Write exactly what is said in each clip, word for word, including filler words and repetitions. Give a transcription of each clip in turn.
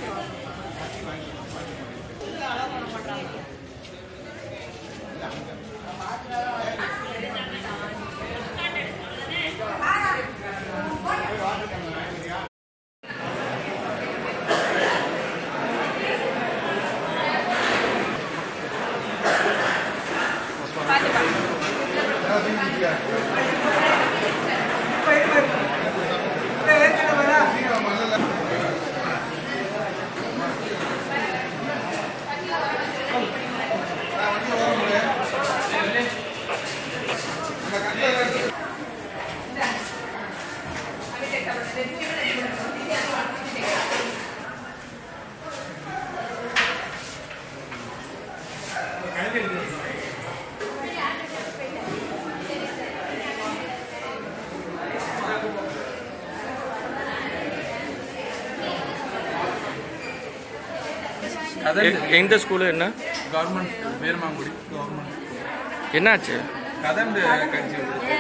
எந்த ஸ்கூலு என்ன government வேர்மாங்குடி government என்னாச்சு கதை இந்த கட்சி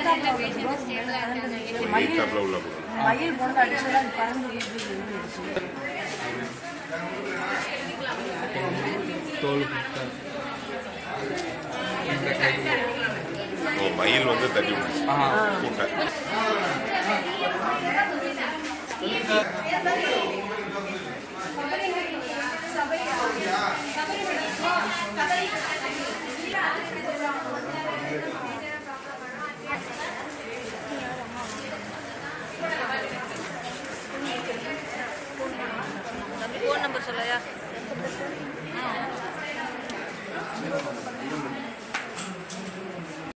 மயில் போட்டு அடிச்சதா பறந்து தோல் மயில் வந்து தட்டி கூட்டை फोन नंबर चला यार।